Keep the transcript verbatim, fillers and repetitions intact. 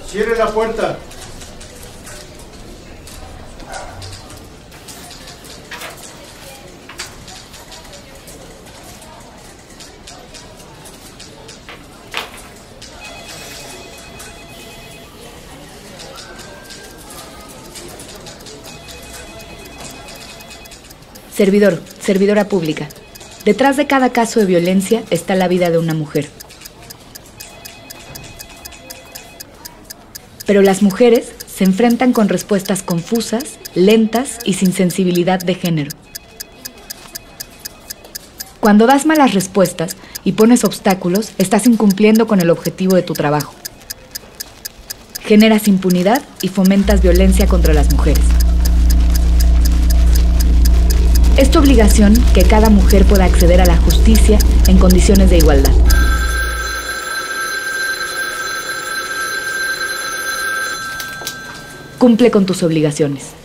Cierre la puerta. Servidor, servidora pública. Detrás de cada caso de violencia está la vida de una mujer. Pero las mujeres se enfrentan con respuestas confusas, lentas y sin sensibilidad de género. Cuando das malas respuestas y pones obstáculos, estás incumpliendo con el objetivo de tu trabajo. Generas impunidad y fomentas violencia contra las mujeres. Es tu obligación que cada mujer pueda acceder a la justicia en condiciones de igualdad. Cumple con tus obligaciones.